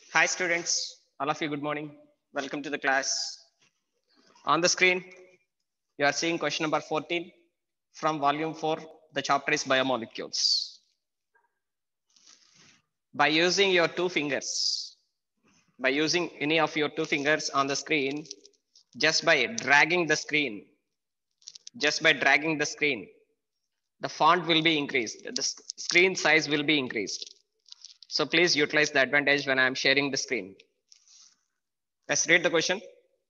Hi students, all of you good morning. Welcome to the class. On the screen, you are seeing question number 14 from volume 4. The chapter is biomolecules. By using your two fingers, by using any of your two fingers on the screen, just by dragging the screen, the font will be increased. The screen size will be increased. So please utilize the advantage when I am sharing the screen. Let's read the question.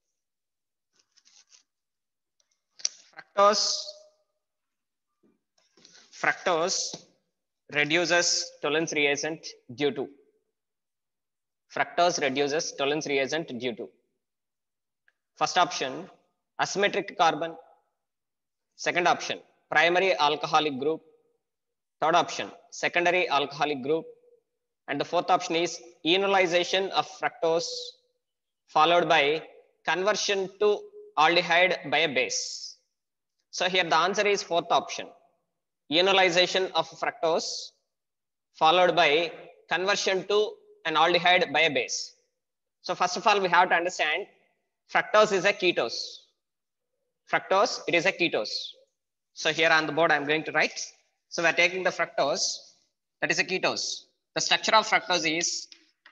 Fructose reduces tolerance reagent due to. Fructose reduces tolerance reagent due to. First option, asymmetric carbon. Second option, primary alcoholic group. Third option, secondary alcoholic group. And the fourth option is enolization of fructose followed by conversion to aldehyde by a base. So here the answer is fourth option, enolization of fructose followed by conversion to an aldehyde by a base. So first of all, we have to understand fructose is a ketose. Fructose, it is a ketose. So here on the board, I'm going to write. So we're taking the fructose, that is a ketose. The structure of fructose is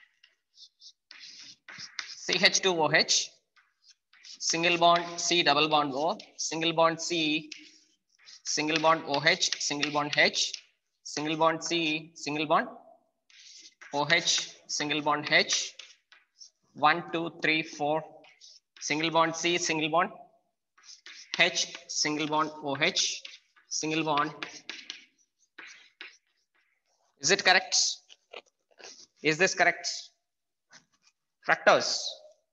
CH2OH, single bond C double bond O, single bond C, single bond OH, single bond H, single bond C, single bond OH, single bond H, 1, 2, 3, 4, single bond C, single bond H, single bond OH, single bond. Is it correct? Is this correct? Fructose.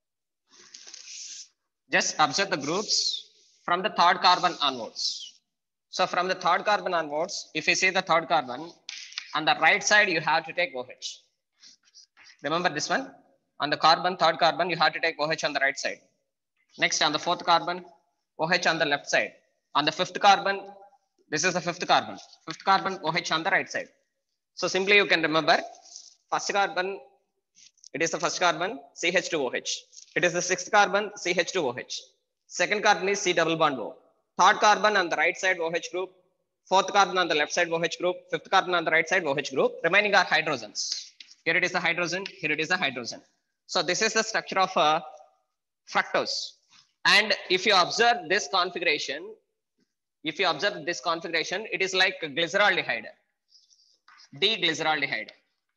Just observe the groups from the third carbon onwards. So from the third carbon onwards, if you see the third carbon, on the right side, you have to take OH. Remember this one? On the carbon, third carbon, you have to take OH on the right side. Next, on the fourth carbon, OH on the left side. On the fifth carbon, this is the fifth carbon. Fifth carbon, OH on the right side. So simply you can remember, first carbon, it is the first carbon, CH2OH. It is the sixth carbon, CH2OH. Second carbon is C double bond O. Third carbon on the right side, OH group. Fourth carbon on the left side, OH group. Fifth carbon on the right side, OH group. Remaining are hydrogens. Here it is the hydrogen, here it is the hydrogen. So this is the structure of fructose. And if you observe this configuration, it is like glyceraldehyde, D-glyceraldehyde.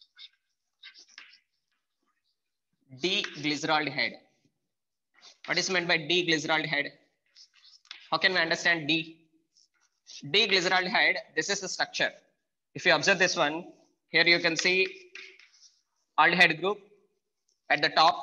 D-glyceraldehyde. What is meant by D-glyceraldehyde? How can we understand D? D-glyceraldehyde, this is the structure. If you observe this one, here you can see aldehyde group at the top,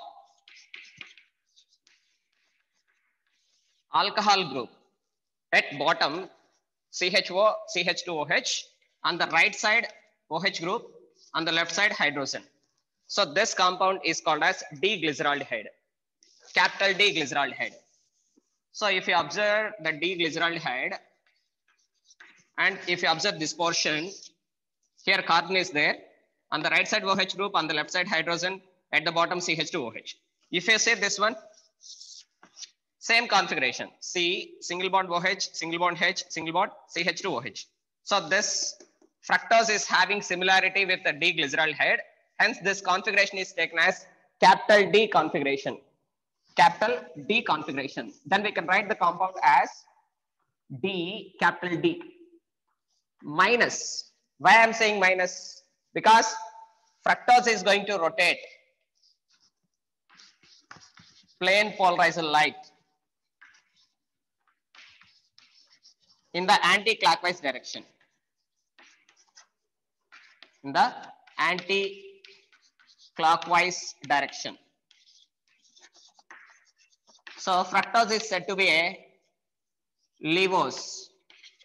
alcohol group at bottom, CHO, CH2OH, on the right side, OH group, on the left side, hydrogen. So this compound is called as D-glyceraldehyde, capital D-glyceraldehyde. So if you observe the D-glyceraldehyde, and if you observe this portion, here carbon is there, on the right side OH group, on the left side hydrogen, at the bottom CH2OH. If you say this one, same configuration, C, single bond OH, single bond H, single bond CH2OH. So this fructose is having similarity with the D-glyceraldehyde. Hence, this configuration is taken as capital D configuration. Capital D configuration. Then we can write the compound as D, capital D, minus. Why I am saying minus? Because fructose is going to rotate plane polarized light in the anti-clockwise direction. In the anti-clockwise direction. So fructose is said to be a levose.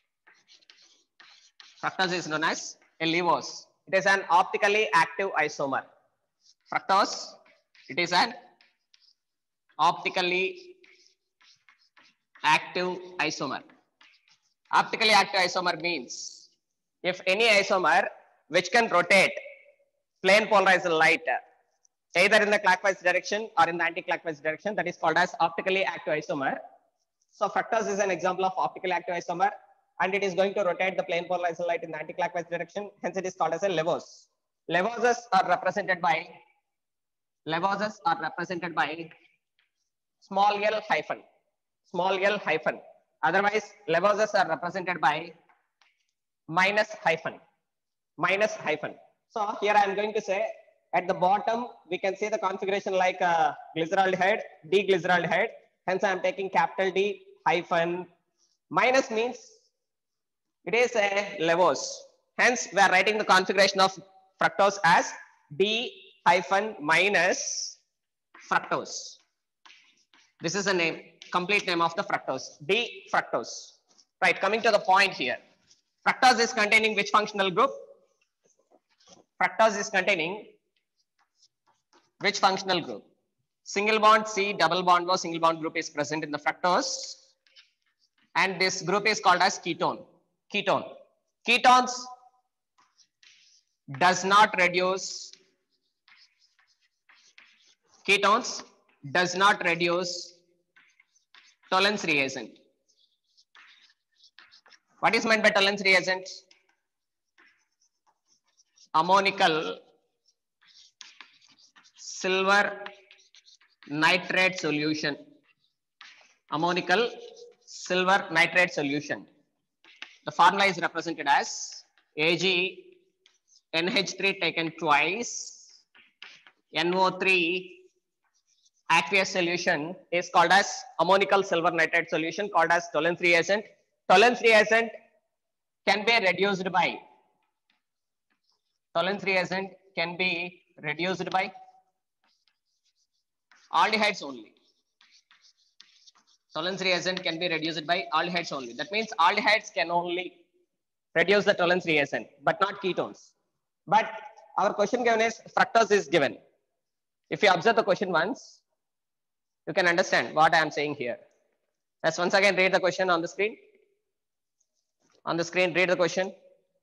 Fructose is known as a levose. It is an optically active isomer. Fructose, it is an optically active isomer. Optically active isomer means if any isomer which can rotate plane polarized light either in the clockwise direction or in the anti-clockwise direction. That is called as optically active isomer. So fructose is an example of optically active isomer, and it is going to rotate the plane polarized light in the anti-clockwise direction. Hence, it is called as a levose. Levoses are represented by small l hyphen, Otherwise, levoses are represented by minus hyphen. So here I am going to say at the bottom we can see the configuration like glyceraldehyde, D-glyceraldehyde. Hence, I am taking capital D hyphen. Minus means it is a levose. Hence, we are writing the configuration of fructose as D hyphen minus fructose. This is the name, complete name of the fructose, D fructose. Right, coming to the point here. Fructose is containing which functional group? Fructose is containing which functional group? Single bond C, double bond O, single bond group is present in the fructose. And this group is called as ketone. Ketones does not reduce Tollens reagent. What is meant by Tollens reagent? Ammonical silver nitrate solution. The formula is represented as AgNH3 taken twice, NO3 aqueous solution is called as ammonical silver nitrate solution, called as Tollens reagent. Tollens reagent can be reduced by aldehydes only. Tollens reagent can be reduced by aldehydes only. That means aldehydes can only reduce the Tollens reagent, but not ketones. But our question given is fructose is given. If you observe the question once, you can understand what I am saying here. Let's once again read the question on the screen. Read the question.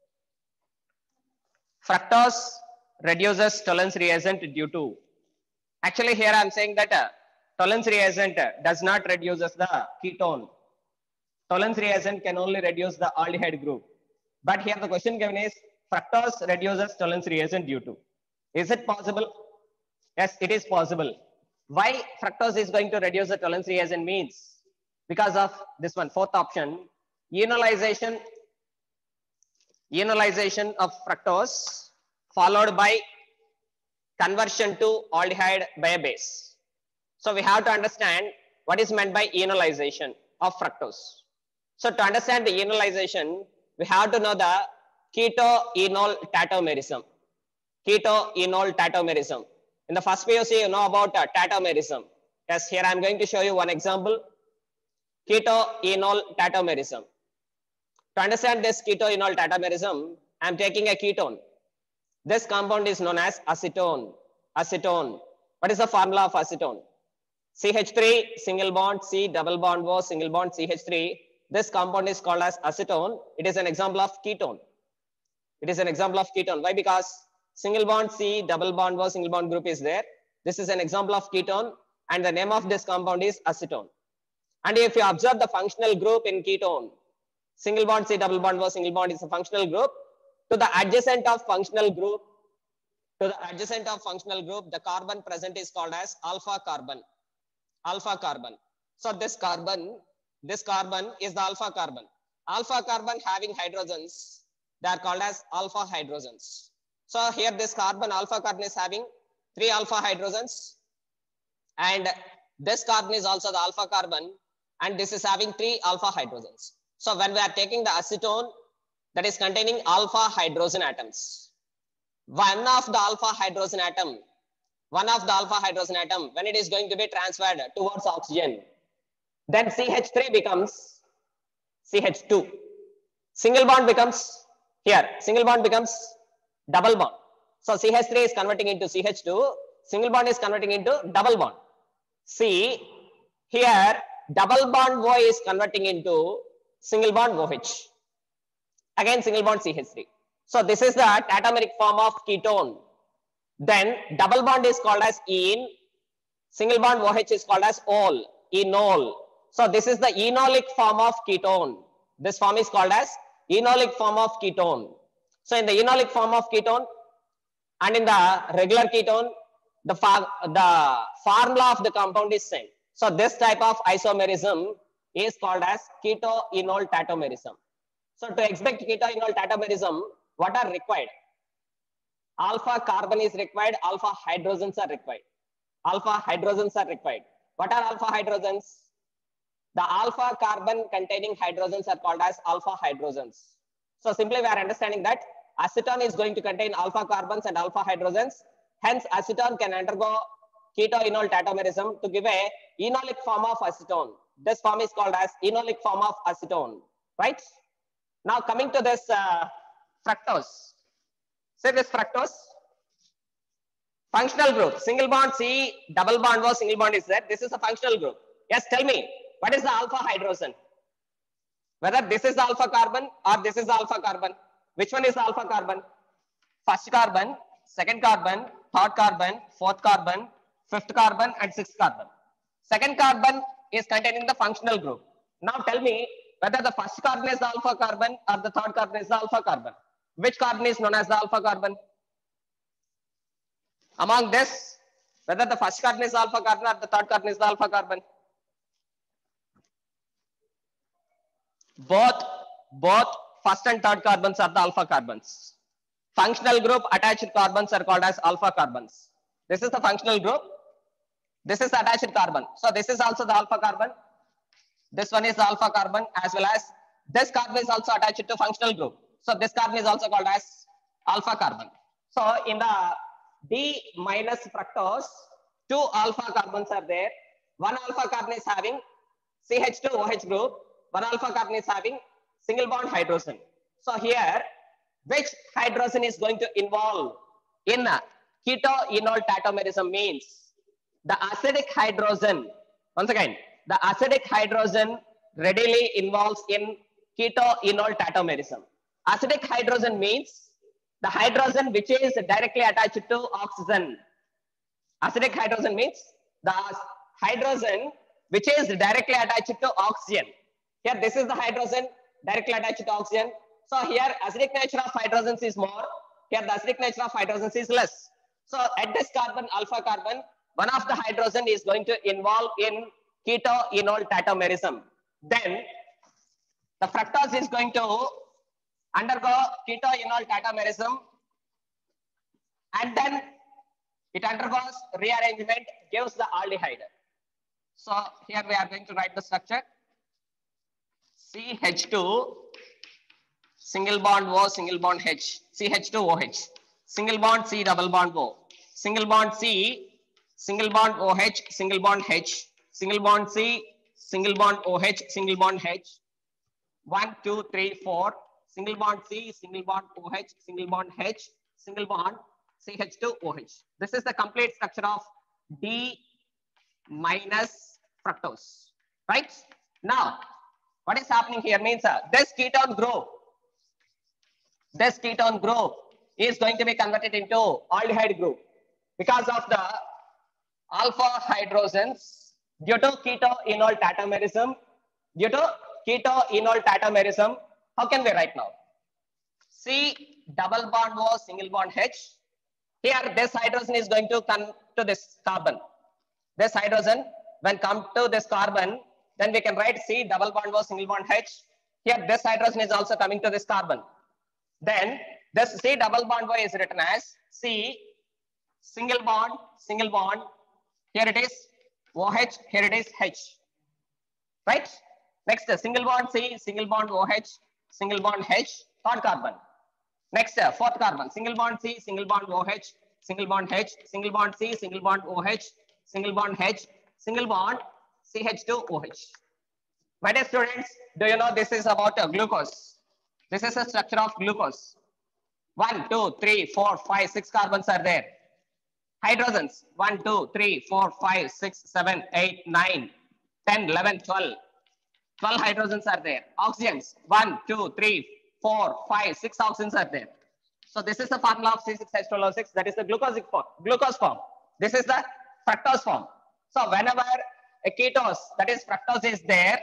Fructose reduces Tollens reagent due to. Actually, here I am saying that Tollens reagent does not reduce the ketone. Tollens reagent can only reduce the aldehyde group. But here the question given is fructose reduces Tollens reagent due to. Is it possible? Yes, it is possible. Why fructose is going to reduce the Tollens reagent means because of this one, fourth option, enolization of fructose followed by conversion to aldehyde by a base. So we have to understand what is meant by enolization of fructose. So to understand the enolization, we have to know the keto-enol tautomerism. In the first POC, you know about tautomerism. Yes, here I am going to show you one example. Keto-enol tautomerism. To understand this keto-enol tautomerism, I am taking a ketone. This compound is known as acetone. What is the formula of acetone? CH3 single bond C double bond O single bond CH3. This compound is called as acetone. It is an example of ketone. Why? Because single bond C double bond O single bond group is there. This is an example of ketone, and the name of this compound is acetone. And if you observe the functional group in ketone, single bond C double bond O single bond is a functional group. To the adjacent of functional group, the carbon present is called as alpha carbon. So this carbon is the alpha carbon. Alpha carbon having hydrogens, they are called as alpha hydrogens. So here this carbon, alpha carbon, is having 3 alpha hydrogens, and this carbon is also the alpha carbon, and this is having 3 alpha hydrogens. So when we are taking the acetone that is containing alpha hydrogen atoms, one of the alpha hydrogen atom, when it is going to be transferred towards oxygen, then CH3 becomes CH2. Single bond becomes double bond. So CH3 is converting into CH2, single bond is converting into double bond. See, here double bond O is converting into single bond OH. Again single bond CH3. So this is the tautomeric form of ketone. Then double bond is called as ene. Single bond OH is called as ol, enol. So this is the enolic form of ketone. This form is called as enolic form of ketone. So in the enolic form of ketone and in the regular ketone, the formula of the compound is same. So this type of isomerism is called as keto-enol tautomerism. So to expect keto-enol tautomerism, what are required? Alpha carbon is required, alpha hydrogens are required. Alpha hydrogens are required. What are alpha hydrogens? The alpha carbon containing hydrogens are called as alpha hydrogens. So simply we are understanding that acetone is going to contain alpha carbons and alpha hydrogens. Hence acetone can undergo keto-enol tautomerism to give a enolic form of acetone. This form is called as enolic form of acetone, right? Now coming to this fructose. Say this fructose. Functional group, single bond C, double bond O, single bond is there. This is a functional group. Yes, tell me, what is the alpha hydrogen? Whether this is alpha carbon or this is alpha carbon. Which one is alpha carbon? First carbon, second carbon, third carbon, fourth carbon, fifth carbon, and sixth carbon. Second carbon is contained in the functional group. Now tell me whether the first carbon is the alpha carbon or the third carbon is the alpha carbon. Which carbon is known as the alpha carbon? Among this, whether the first carbon is alpha carbon or the third carbon is the alpha carbon. Both first and third carbons are the alpha carbons. Functional group attached carbons are called as alpha carbons. This is the functional group. This is the attached carbon. So this is also the alpha carbon. This one is the alpha carbon, as well as this carbon is also attached to functional group. So this carbon is also called as alpha carbon. So in the D minus fructose, 2 alpha carbons are there. 1 alpha carbon is having CH2OH group. 1 alpha carbon is having single bond hydrogen. So here, which hydrogen is going to involve in keto-enol tautomerism means the acidic hydrogen. Once again, the acidic hydrogen readily involves in keto-enol tautomerism. Acidic hydrogen means the hydrogen which is directly attached to oxygen. Acidic hydrogen means the hydrogen which is directly attached to oxygen. Here this is the hydrogen directly attached to oxygen. So here acidic nature of hydrogens is more. Here the acidic nature of hydrogens is less. So at this carbon, alpha carbon, one of the hydrogen is going to involve in keto-enol tautomerism. Then the fructose is going to undergo keto-enol tautomerism, and then it undergoes rearrangement, gives the aldehyde. So here we are going to write the structure. CH2 single bond O, single bond H, CH2OH, single bond C, double bond O, single bond C, single bond OH, single bond H, single bond C, single bond OH, single bond H, 1, 2, 3, 4, single bond C, single bond OH, single bond H, single bond CH2OH. This is the complete structure of D minus fructose, right? Now, what is happening here means this ketone group is going to be converted into aldehyde group because of the alpha hydrogens due to keto-enol tautomerism. Due to keto-enol tautomerism, how can we write now? C double bond O, single bond H. Here this hydrogen is going to come to this carbon. This hydrogen when come to this carbon, then we can write C double bond O, single bond H. Here this hydrogen is also coming to this carbon. Then this C double bond O is written as C single bond. Here it is OH, here it is H. Right? Next single bond C, single bond OH, single bond H, third carbon. Next fourth carbon, single bond C, single bond OH, single bond H, single bond C, single bond OH, single bond H, single bond CH2OH. My dear students, do you know this is about glucose? This is a structure of glucose. 1, 2, 3, 4, 5, 6 carbons are there. Hydrogens 1, 2, 3, 4, 5, 6, 7, 8, 9, 10, 11, 12. 12 hydrogens are there. Oxygens 1, 2, 3, 4, 5, 6 oxygens are there. So this is the formula of C6H12O6. That is the glucose form. This is the fructose form. So whenever a ketose, that is fructose is there,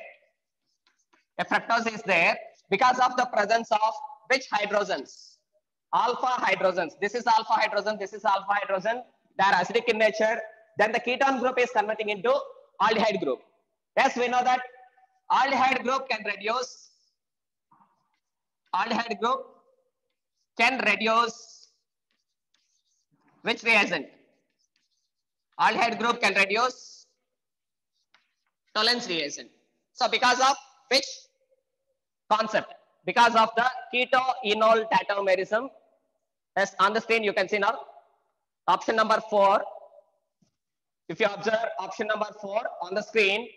because of the presence of which hydrogens? Alpha hydrogens. This is alpha hydrogen. This is alpha hydrogen. They are acidic in nature. Then the ketone group is converting into aldehyde group. Yes, we know that aldehyde group can reduce. Aldehyde group can reduce which reagent? Aldehyde group can reduce Tollens reagent. So because of which concept? Because of the keto-enol tautomerism. Yes, on the screen you can see now. Option number 4. If you observe option number 4 on the screen.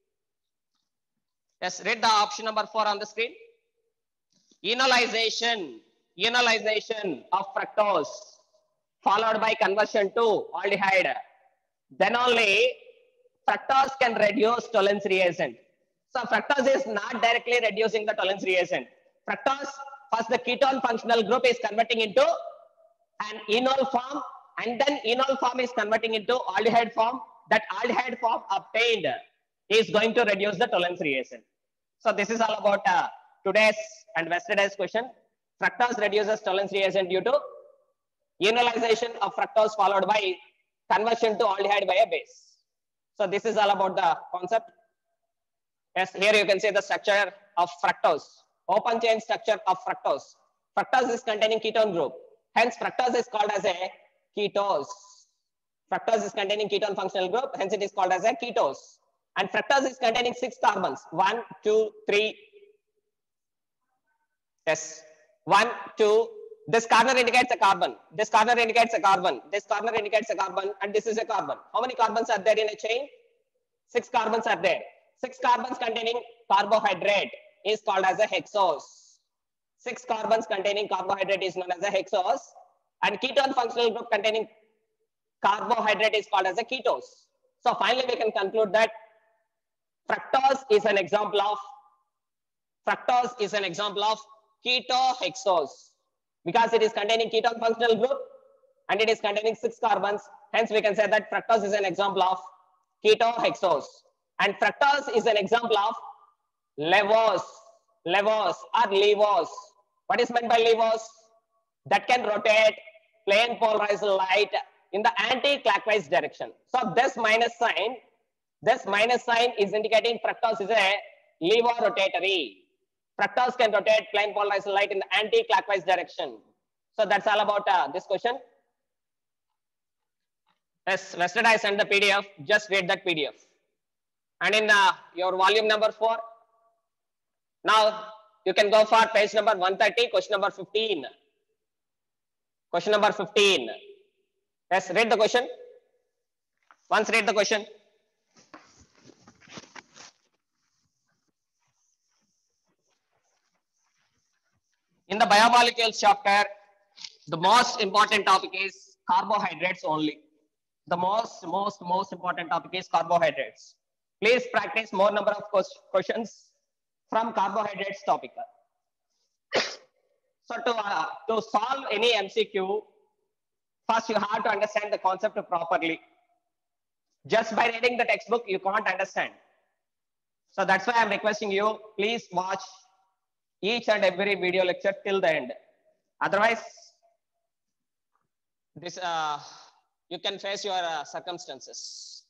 Yes, read the option number 4 on the screen. Enolization of fructose followed by conversion to aldehyde. Then only fructose can reduce Tollens reagent. So fructose is not directly reducing the Tollens reagent. Fructose, first the ketone functional group is converting into an enol form, and then enol form is converting into aldehyde form. That aldehyde form obtained is going to reduce the Tollens reagent. So this is all about today's and yesterday's question. Fructose reduces Tollens reagent due to enolization of fructose followed by conversion to aldehyde by a base. So this is all about the concept. Yes, here you can see the structure of fructose. Open chain structure of fructose. Fructose is containing ketone group. Hence, fructose is called as a ketose. Fructose is containing ketone functional group. Hence, it is called as a ketose. And fructose is containing 6 carbons. 1, 2, 3. Yes, 1, 2. This corner indicates a carbon. This corner indicates a carbon. This corner indicates a carbon. And this is a carbon. How many carbons are there in a chain? 6 carbons are there. 6 carbons containing carbohydrate is called as a hexose. 6 carbons containing carbohydrate is known as a hexose. And ketone functional group containing carbohydrate is called as a ketose. So finally we can conclude that fructose is an example of ketohexose, because it is containing ketone functional group and it is containing 6 carbons. Hence we can say that fructose is an example of ketohexose. And fructose is an example of levose or levose. What is meant by levose? That can rotate plane polarized light in the anti-clockwise direction. So this minus sign is indicating fructose is a levorotatory. Fructose can rotate plane polarized light in the anti-clockwise direction. So that's all about this question. Yes, yesterday I sent the PDF. Just read that PDF. And in your volume number 4, now you can go for page number 130, question number 15. Question number 15. Yes, read the question. Once read the question. In the biomolecules chapter, the most important topic is carbohydrates only. The most important topic is carbohydrates. Please practice more number of questions from carbohydrates topic. So to solve any MCQ, first you have to understand the concept properly. Just by reading the textbook, you can't understand. So that's why I'm requesting you, please watch each and every video lecture till the end. Otherwise, this you can face your circumstances.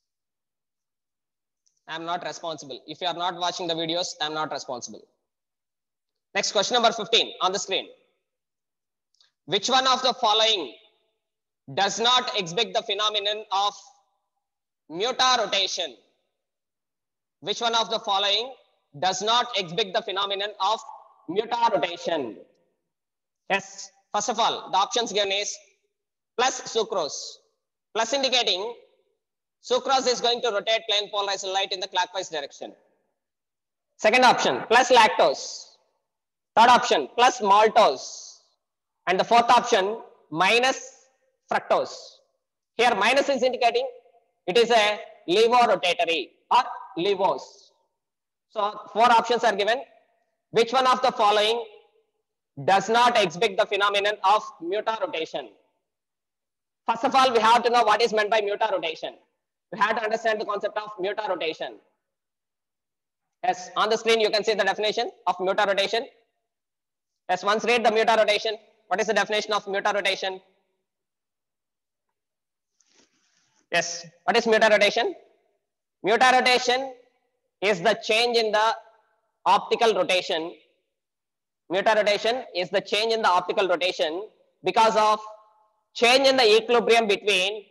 I'm not responsible. If you are not watching the videos, I'm not responsible. Next, question number 15 on the screen. Which one of the following does not exhibit the phenomenon of mutarotation? Which one of the following does not exhibit the phenomenon of mutarotation? Yes, first of all, the options given is plus sucrose. Plus indicating sucrose is going to rotate plane polarized light in the clockwise direction. Second option, plus lactose. Third option, plus maltose. And the fourth option, minus fructose. Here minus is indicating it is a levorotatory or levose. So 4 options are given. Which one of the following does not exhibit the phenomenon of mutarotation. First of all, we have to know what is meant by mutarotation. We have to understand the concept of mutarotation. Yes, on the screen you can see the definition of mutarotation. Yes, once read the mutarotation. What is the definition of mutarotation? Yes, what is mutarotation? Mutarotation is the change in the optical rotation. Mutarotation is the change in the optical rotation because of change in the equilibrium between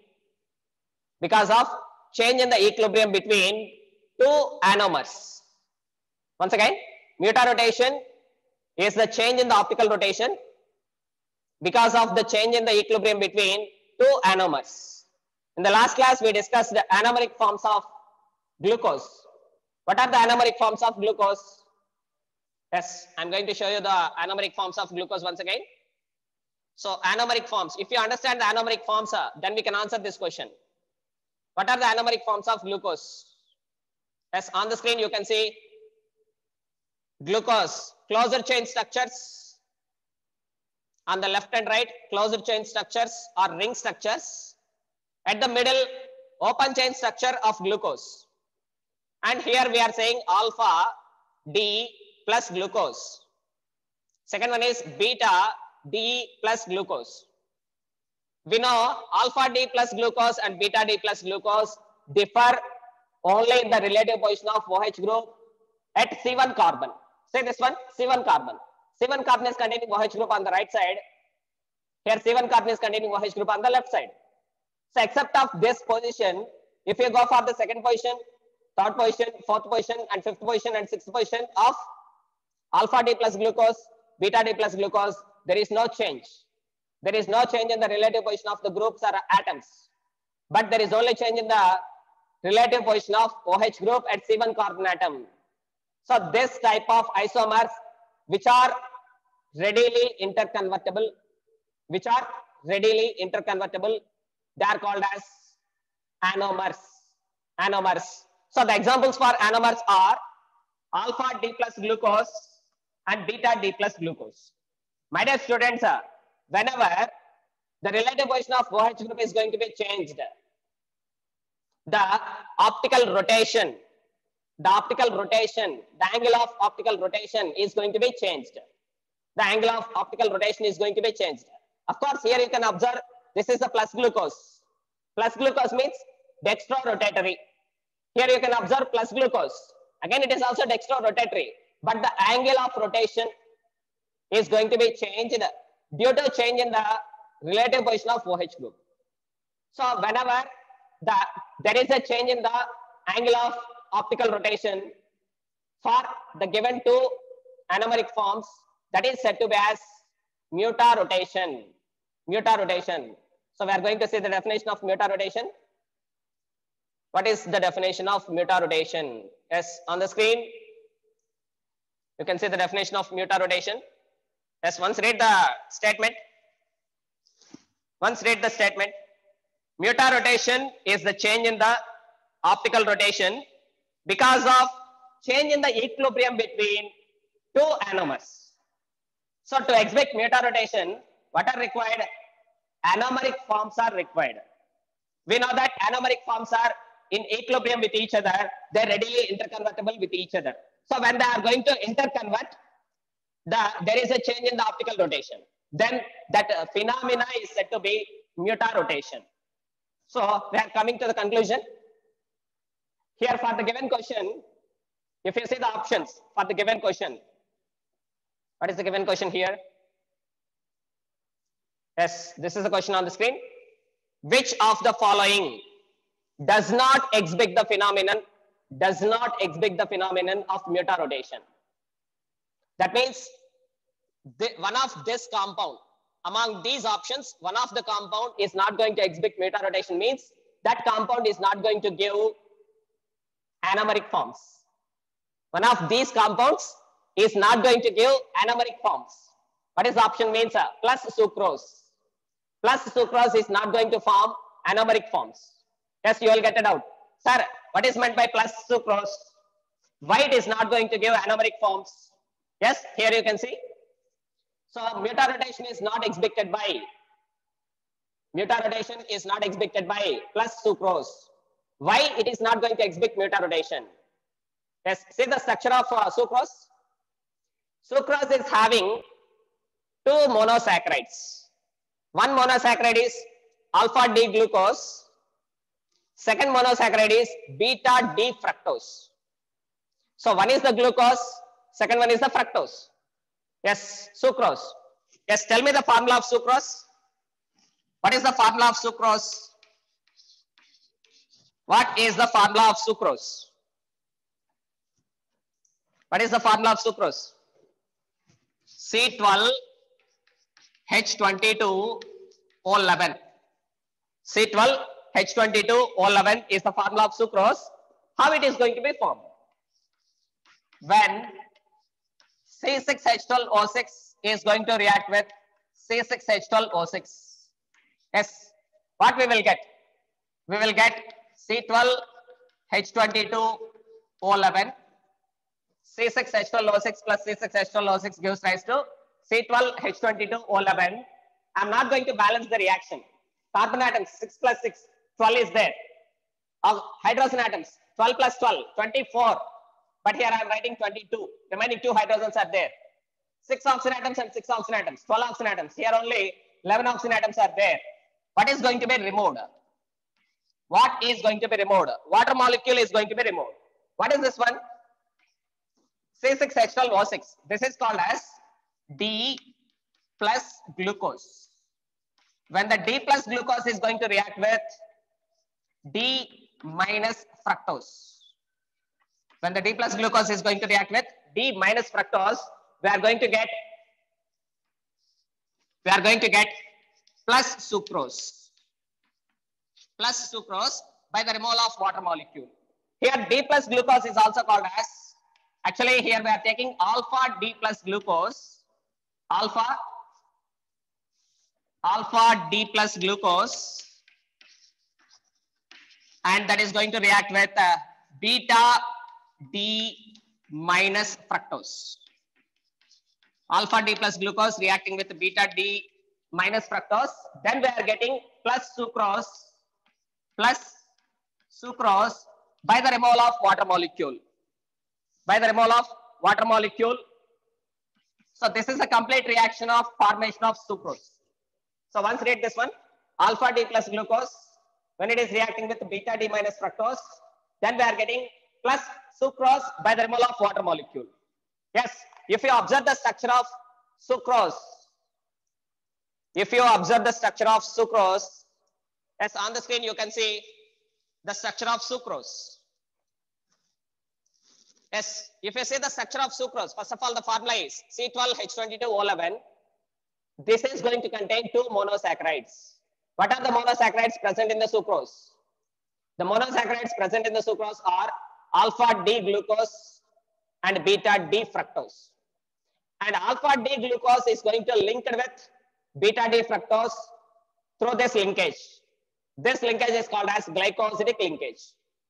two anomers. Once again, mutarotation is the change in the optical rotation because of the change in the equilibrium between two anomers. In the last class, we discussed the anomeric forms of glucose. What are the anomeric forms of glucose? Yes, I'm going to show you the anomeric forms of glucose once again. So anomeric forms, if you understand the anomeric forms, then we can answer this question. What are the anomeric forms of glucose? Yes, on the screen you can see glucose, closer chain structures. On the left and right, closer chain structures or ring structures. At the middle, open chain structure of glucose. And here we are saying alpha D plus glucose. Second one is beta D plus glucose. We know alpha D plus glucose and beta D plus glucose differ only in the relative position of OH group at C1 carbon. Say this one, C1 carbon. C1 carbon is containing OH group on the right side. Here C1 carbon is containing OH group on the left side. So except of this position, if you go for the second position, third position, fourth position and fifth position and sixth position of alpha D plus glucose, beta D plus glucose, there is no change. There is no change in the relative position of the groups or atoms. But there is only change in the relative position of OH group at C1 carbon atom. So this type of isomers which are readily interconvertible, they are called as anomers. So the examples for anomers are alpha D plus glucose and beta D plus glucose. My dear students, whenever the relative position of OH group is going to be changed, the optical rotation, the angle of optical rotation is going to be changed. The angle of optical rotation is going to be changed. Of course, here you can observe this is the plus glucose. Plus glucose means dextro-rotatory. Here you can observe plus glucose. Again, it is also dextro-rotatory, but the angle of rotation is going to be changed due to change in the relative position of OH group. So whenever there is a change in the angle of optical rotation for the given two anomeric forms, that is said to be as mutarotation. So we are going to see the definition of mutarotation. What is the definition of mutarotation? Yes, on the screen you can see the definition of mutarotation. Yes, once read the statement. Mutarotation is the change in the optical rotation because of change in the equilibrium between two anomers. So to exhibit mutarotation, what are required? Anomeric forms are required. We know that anomeric forms are in equilibrium with each other. They are readily interconvertible with each other. So when they are going to interconvert, there is a change in the optical rotation. Then that phenomena is said to be mutarotation. So we are coming to the conclusion. Here for the given question, if you see the options for the given question, what is the given question here? Yes, this is the question on the screen. Which of the following does not exhibit the phenomenon of mutarotation? That means one of this compound, among these options, one of the compound is not going to exhibit mutarotation, means that compound is not going to give anomeric forms. One of these compounds is not going to give anomeric forms. What is the option means? Plus sucrose. Plus sucrose is not going to form anomeric forms. Yes, you will get it out. Sir, what is meant by plus sucrose? Why it is not going to give anomeric forms? Yes, here you can see. So mutarotation is not exhibited by plus sucrose. Why it is not going to exhibit mutarotation? Yes, see the structure of sucrose. Sucrose is having two monosaccharides. One monosaccharide is alpha D glucose. Second monosaccharide is beta D fructose. So one is the glucose, second one is the fructose. Yes, sucrose. Yes, tell me the formula of sucrose. What is the formula of sucrose? What is the formula of sucrose? What is the formula of sucrose? C12H22O11. C12H22O11 is the formula of sucrose. How it is going to be formed? When C6H12O6 is going to react with C6H12O6. Yes, what we will get? We will get C12H22O11. C6H12O6 plus C6H12O6 gives rise to C12H22O11. I am not going to balance the reaction. Carbon atoms 6 plus 6, 12 is there. Hydrogen atoms 12 plus 12, 24. But here I am writing 22. Remaining 2 hydrogens are there. 6 oxygen atoms and 6 oxygen atoms, 12 oxygen atoms. Here only 11 oxygen atoms are there. What is going to be removed? What is going to be removed? Water molecule is going to be removed. What is this one? C6H12O6. This is called as D plus glucose. When the D plus glucose is going to react with D minus fructose. When the D plus glucose is going to react with D minus fructose, we are going to get plus sucrose. Plus sucrose by the removal of water molecule. Here D plus glucose is also called as, actually here we are taking alpha D plus glucose, alpha D plus glucose, and that is going to react with beta D minus fructose. Alpha D plus glucose reacting with beta D minus fructose. Then we are getting plus sucrose by the removal of water molecule. So this is a complete reaction of formation of sucrose. So once read this one, alpha D plus glucose, when it is reacting with beta D minus fructose, then we are getting plus sucrose by the removal of water molecule. Yes, if you observe the structure of sucrose, yes, on the screen you can see the structure of sucrose. Yes, if you see the structure of sucrose, first of all the formula is C12H22O11. This is going to contain 2 monosaccharides. What are the monosaccharides present in the sucrose? The monosaccharides present in the sucrose are alpha D glucose and beta D fructose. And alpha D glucose is going to link with beta D fructose through this linkage. This linkage is called as glycosidic linkage.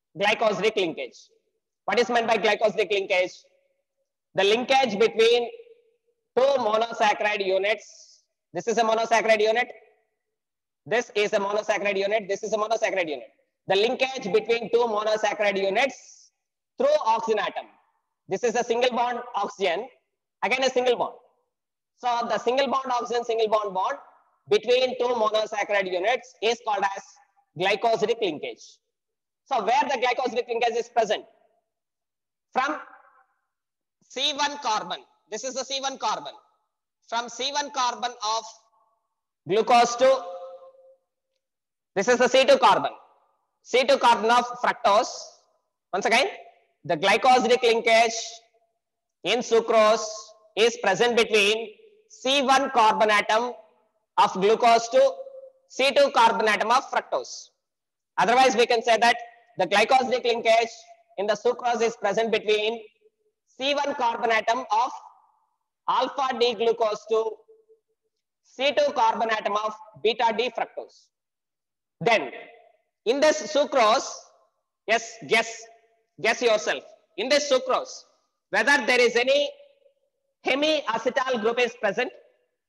What is meant by glycosidic linkage? The linkage between 2 monosaccharide units. This is a monosaccharide unit. This is a monosaccharide unit. This is a monosaccharide unit. The linkage between 2 monosaccharide units through oxygen atom. This is a single bond oxygen. Again a single bond. So the single bond oxygen, single bond bond between 2 monosaccharide units is called as glycosidic linkage. So where the glycosidic linkage is present? From C1 carbon. This is the C1 carbon. From C1 carbon of glucose to, this is the C2 carbon. C2 carbon of fructose. Once again, the glycosidic linkage in sucrose is present between C1 carbon atom of glucose to C2 carbon atom of fructose. Otherwise, we can say that the glycosidic linkage in the sucrose is present between C1 carbon atom of alpha D glucose to C2 carbon atom of beta D fructose. Then, in this sucrose, yes, guess yourself. In this sucrose, whether there is any hemiacetal group is present.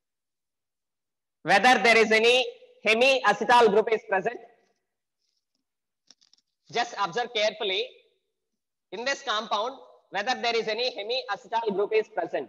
whether there is any hemiacetal group is present. Just observe carefully in this compound whether there is any hemiacetal group is present.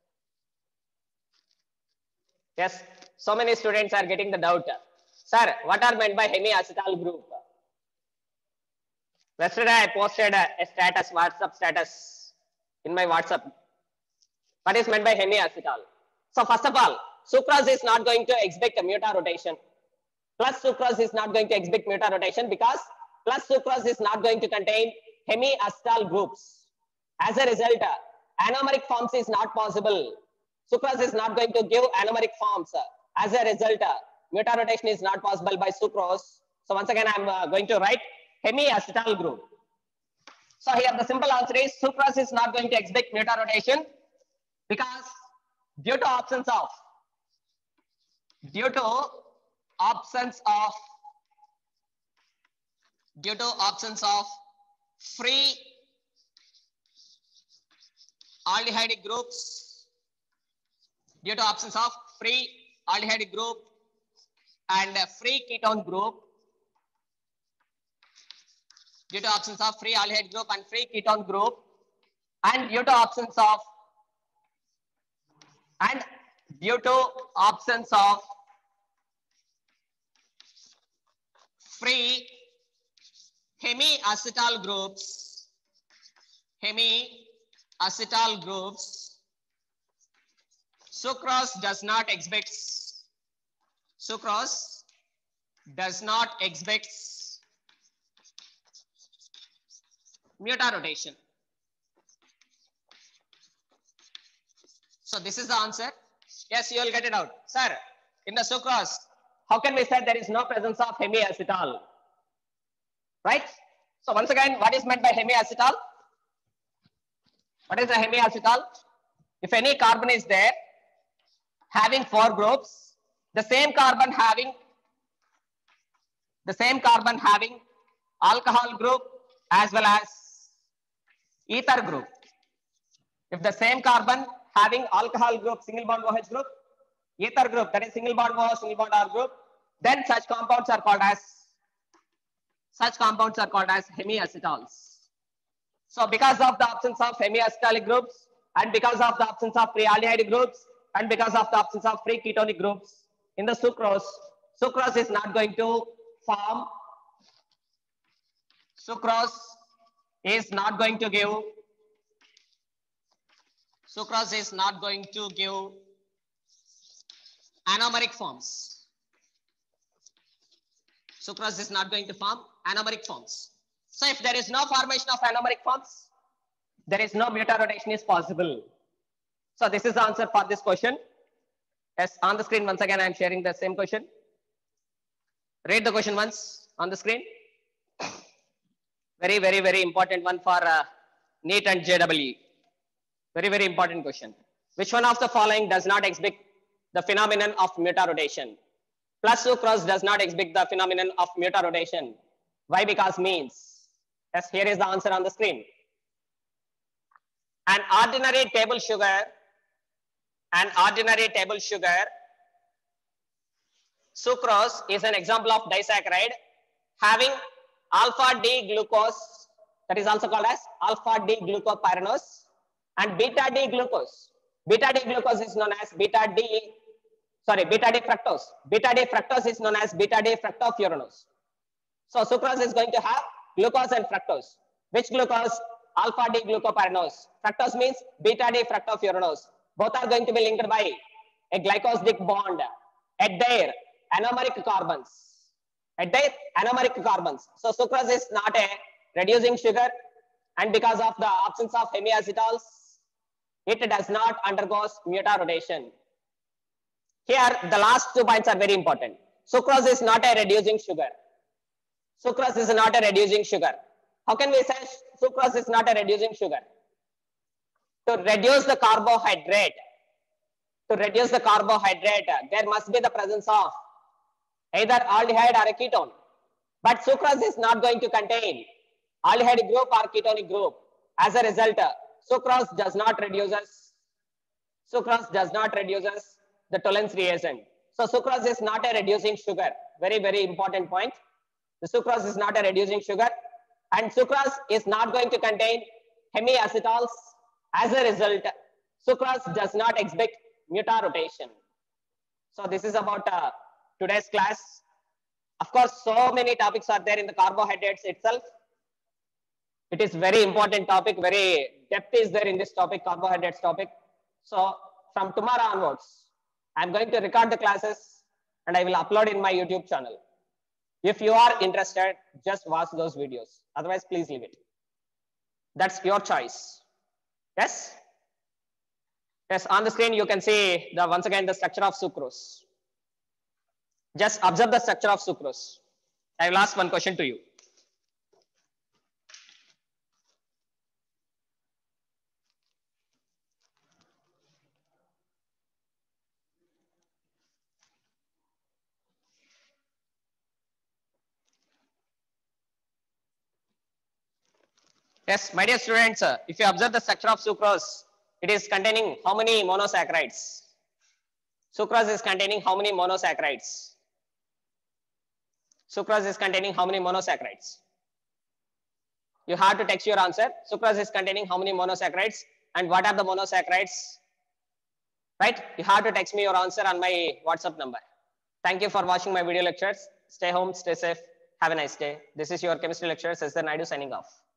Yes, so many students are getting the doubt. Sir, what are meant by hemiacetal group? Yesterday I posted a status, WhatsApp status in my WhatsApp. What is meant by hemiacetal? So first of all, sucrose is not going to exhibit a mutarotation. Plus sucrose is not going to exhibit mutarotation because plus sucrose is not going to contain hemiacetal groups. As a result, anomeric forms is not possible. Sucrose is not going to give anomeric forms. As a result, mutarotation is not possible by sucrose. So once again, I'm going to write hemiacetal group. So here the simple answer is sucrose is not going to exhibit mutarotation because due to absence of free aldehyde groups, due to absence of free aldehyde group and free ketone group, due to absence of free aldehyde group and free ketone group, and due to absence of free hemiacetal groups, sucrose does not exhibit mutarotation. So this is the answer. Yes, you will get it out. Sir, in the sucrose, how can we say there is no presence of hemiacetal? Right? So once again, what is meant by hemiacetal? What is the hemiacetal? If any carbon is there having 4 groups, the same carbon having alcohol group as well as ether group. If the same carbon having alcohol group, single bond OH group, ether group, that is single bond OH, single bond R group, then such compounds are called as hemiacetals. So because of the absence of hemiacetalic groups and because of the absence of free aldehyde groups and because of the absence of free ketonic groups in the sucrose is not going to form, sucrose is not going to give anomeric forms. Sucrose is not going to form anomeric forms. So if there is no formation of anomeric forms, there is no mutarotation is possible. So this is the answer for this question. Yes, on the screen once again I am sharing the same question. Read the question once on the screen. Very, very, very important one for NEET and JEE. Very, very important question. Which one of the following does not exhibit the phenomenon of mutarotation? Plus sucrose does not exhibit the phenomenon of mutarotation. Why? Because means. Yes, here is the answer on the screen. An ordinary table sugar, sucrose is an example of disaccharide having alpha D glucose, that is also called as alpha D glucopyranose, and beta D glucose. Beta D glucose is known as beta D fructose. Beta D fructose is known as beta D fructofuranose. So sucrose is going to have glucose and fructose. Which glucose? Alpha D glucopyranose. Fructose means beta D fructofuranose. Both are going to be linked by a glycosidic bond at their anomeric carbons. So sucrose is not a reducing sugar, and because of the absence of hemiacetals, it does not undergo mutarotation. Here, the last 2 points are very important. Sucrose is not a reducing sugar. How can we say sucrose is not a reducing sugar? To reduce the carbohydrate, there must be the presence of either aldehyde or a ketone. But sucrose is not going to contain aldehyde group or ketonic group. As a result, sucrose does not reduces the Tollens reagent. So sucrose is not a reducing sugar. Very, very important point. The sucrose is not a reducing sugar, and sucrose is not going to contain hemiacetals. As a result, sucrose does not exhibit mutarotation. So this is about today's class. Of course, so many topics are there in the carbohydrates itself. It is very important topic, very depth is there in this topic, carbohydrates topic. So from tomorrow onwards, I'm going to record the classes and I will upload in my YouTube channel. If you are interested, just watch those videos. Otherwise, please leave it. That's your choice. Yes? Yes, on the screen you can see once again the structure of sucrose. Just observe the structure of sucrose. I will ask one question to you. Yes, my dear students, if you observe the structure of sucrose, it is containing how many monosaccharides? Sucrose is containing how many monosaccharides? Sucrose is containing how many monosaccharides? You have to text your answer. Sucrose is containing how many monosaccharides and what are the monosaccharides? Right? You have to text me your answer on my WhatsApp number. Thank you for watching my video lectures. Stay home, stay safe. Have a nice day. This is your chemistry lecturer, Sesar Naidu, signing off.